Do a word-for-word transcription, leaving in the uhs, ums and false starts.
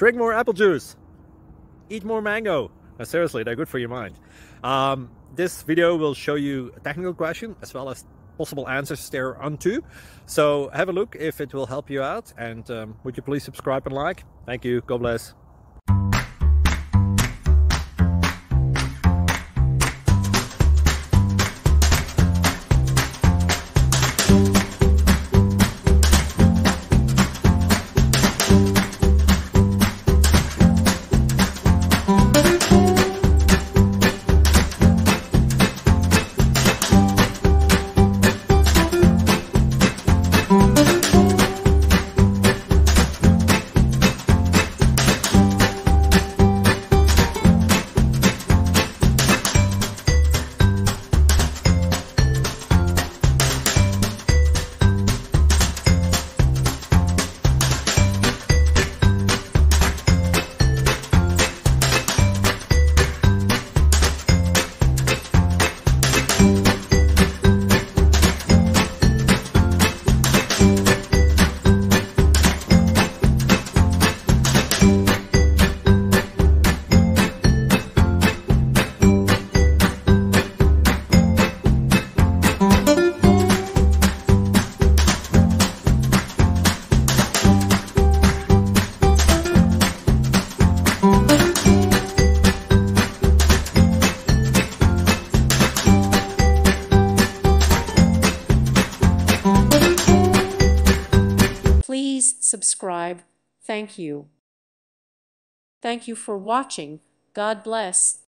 Drink more apple juice. Eat more mango. No, seriously, they're good for your mind. Um, this video will show you a technical question as well as possible answers thereunto. So have a look if it will help you out, and um, would you please subscribe and like? Thank you. God bless. Please subscribe. Thank you. Thank you for watching. God bless.